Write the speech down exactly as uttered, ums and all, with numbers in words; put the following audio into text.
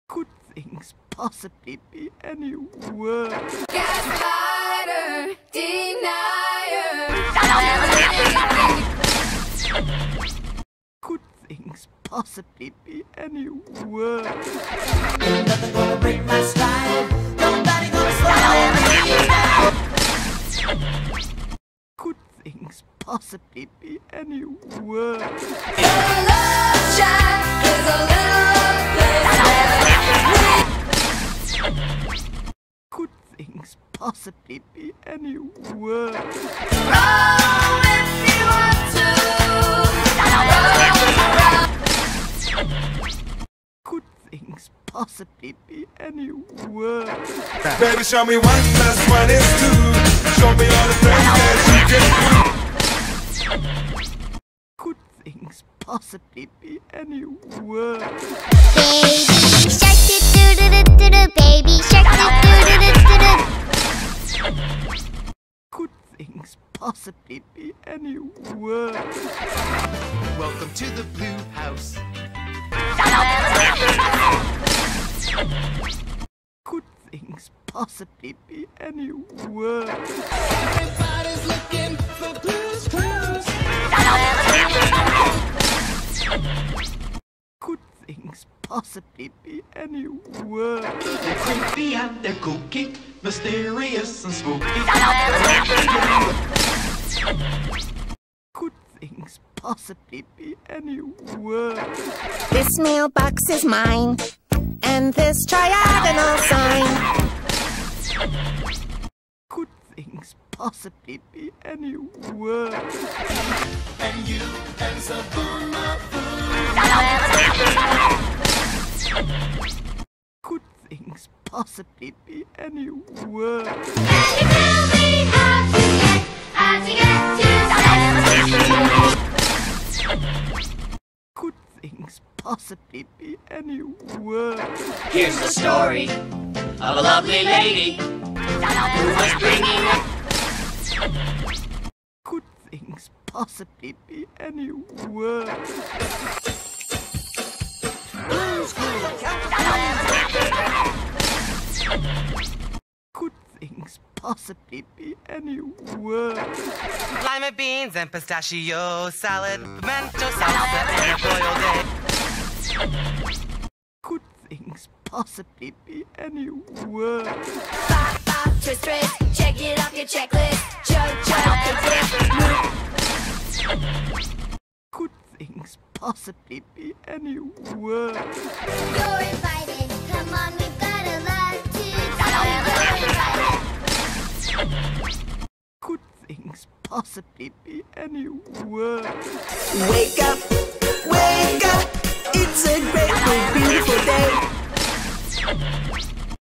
Could things possibly be any worse? Gaslighter, denier. Could things possibly be any worse? Ain't nothing gonna break my stride. Nobody gonna slow me down. Could things possibly be any worse? Your love shine is a little place where Could things possibly be any worse? roll if you want to. Could things possibly be any worse? Baby, show me one plus one is two. Show me all the things that you can do. Could things possibly be any worse? Baby shark doo doo doo doo doo doo. Baby shark doo doo doo doo doo doo. Could things possibly be any worse? Welcome to the Blue House. Could things possibly be any worse? Everybody's looking for Blue's Clues. Could things possibly be any worse? They're creepy and they're kooky, mysterious and spooky. Could things possibly be any worse? This mailbox is mine, and this triagonal sign. Could things possibly be any worse? And you and Sabuma Could things possibly be any worse? Could things possibly be any worse? Here's the story of a lovely lady who was bringing up. Could things possibly be any worse? Could things possibly be any worse? Lima beans and pistachio salad, pimento salsa and a boiled egg. Could things possibly be any worse? Bop, bop, twist, twist, check it off your checklist. Chug, chug, it dip. Could things possibly be any worse? You're invited. Come on, we've got a lot to do. You're invited. Could things possibly be any worse? Wake up, wake up.